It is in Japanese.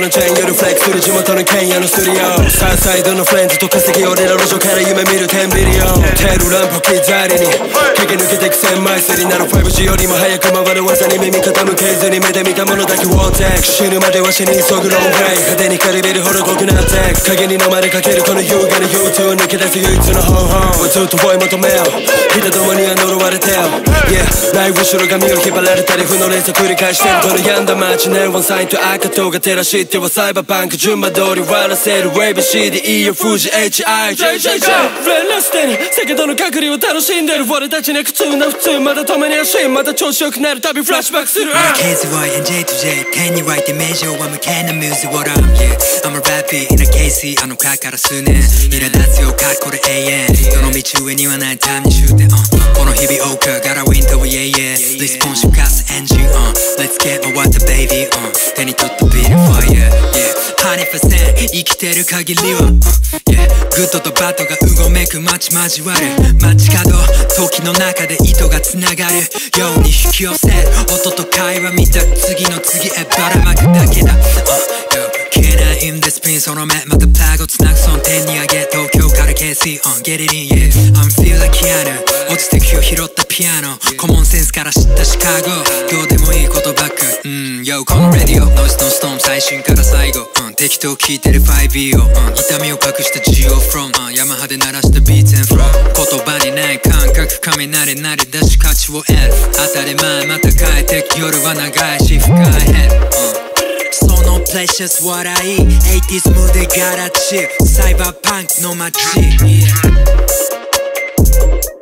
のチェーン夜フレックする地元のケンヤのスタジオサーサイドのフレンズと稼ぎ俺ら路上から夢見る10ビリオンテールランプ置き去りに駆け抜けてく1000マイスになる 5G よりも早く回る技に耳傾けずに目で見たものだけをテック死ぬまでは死に急ぐロングレイ派手に借りれるほど濃くなって影に飲まれかけるこの優雅な U2 抜け出す唯一の方法ずっと追い求めよう人どもには呪われてよ Yeah ライブ後ろ髪を引っ張られたり負の連鎖繰り返してるこの病んだ街ネオンサインと赤塔が照らしてはサイバーパンク順番通り笑わせる ABCDE 富士 HIJJJ フレンラステに先ほどの隔離を楽しんでる俺たちね苦痛な普通まだ止めに足また調子よくなるたびフラッシュバックする KZY and J to J 手に湧いて名称は無形なミュージック What up yeah I'm a rappy in a KC あのかから数年苛立つよかこれ永遠どの道上にはないタイムに終点この日々謳歌 Gotta win と yeah yeah リスポンシブカスエンジンLet's get my water baby 手に取ったビール fire yeah 100% 生きてる限りはyeah グッドとバッドがうごめく街交わる街角時の中で糸がつながるように引き寄せる音と会話見た次の次へばらまくだけだ消えないんでスピンその目またプラグをつなぐその点に上げ東京から KC Get it in yeah I'm feel like Keanu 落ちてきを拾ったピアノコモンセンスから知ったシカゴどうでもいいことばっかYo このレディオノイズのストーン最新から最後適当聞いてる 5E を痛みを隠した Geo from ヤマハで鳴らした Beats and Flow 言葉にない感覚雷鳴り出し価値を得る当たり前また変えて夜は長いし深いヘッそのプレシャス笑い 80s ムーでガラチサイバーパンクの街、yeah